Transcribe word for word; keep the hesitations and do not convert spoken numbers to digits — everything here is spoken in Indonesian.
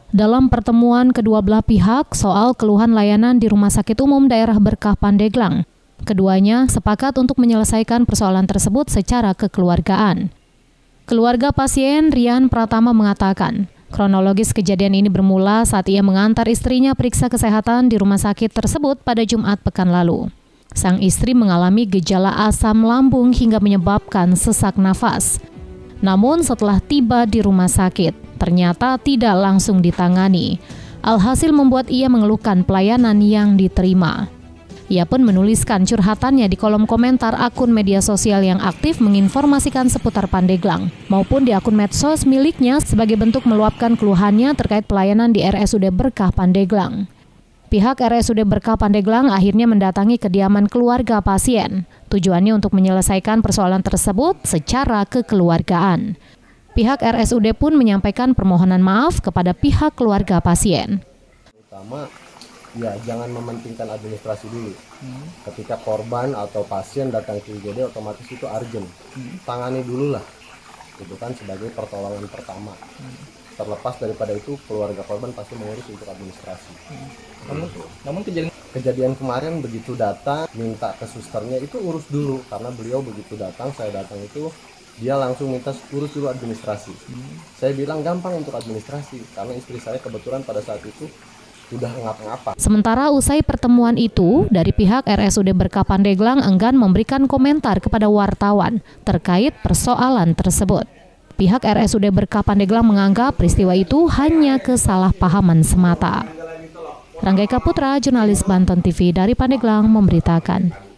Dalam pertemuan kedua belah pihak soal keluhan layanan di Rumah Sakit Umum Daerah Berkah Pandeglang, keduanya sepakat untuk menyelesaikan persoalan tersebut secara kekeluargaan. Keluarga pasien Rian Pratama mengatakan, kronologis kejadian ini bermula saat ia mengantar istrinya periksa kesehatan di rumah sakit tersebut pada Jumat pekan lalu. Sang istri mengalami gejala asam lambung hingga menyebabkan sesak nafas. Namun setelah tiba di rumah sakit, ternyata tidak langsung ditangani. Alhasil membuat ia mengeluhkan pelayanan yang diterima. Ia pun menuliskan curhatannya di kolom komentar akun media sosial yang aktif menginformasikan seputar Pandeglang, maupun di akun medsos miliknya sebagai bentuk meluapkan keluhannya terkait pelayanan di R S U D Berkah Pandeglang. Pihak R S U D Berkah Pandeglang akhirnya mendatangi kediaman keluarga pasien. Tujuannya untuk menyelesaikan persoalan tersebut secara kekeluargaan. Pihak R S U D pun menyampaikan permohonan maaf kepada pihak keluarga pasien. Pertama, ya jangan mementingkan administrasi dulu. Hmm. Ketika korban atau pasien datang ke I G D otomatis itu urgent. Hmm. Tangani dulu lah, itu kan sebagai pertolongan pertama. Hmm. Terlepas daripada itu keluarga korban pasti mengurus untuk administrasi. Hmm. Namun, namun kejadian kejadian kemarin begitu datang minta ke susternya itu urus dulu, karena beliau begitu datang saya datang itu dia langsung minta urus dulu administrasi. Hmm. Saya bilang gampang untuk administrasi karena istri saya kebetulan pada saat itu sudah ngapa-ngapa. Sementara usai pertemuan itu, dari pihak R S U D Berkah Pandeglang enggan memberikan komentar kepada wartawan terkait persoalan tersebut. Pihak R S U D Berkah Pandeglang menganggap peristiwa itu hanya kesalahpahaman semata. Ranggaika Putra, jurnalis Banten T V dari Pandeglang memberitakan.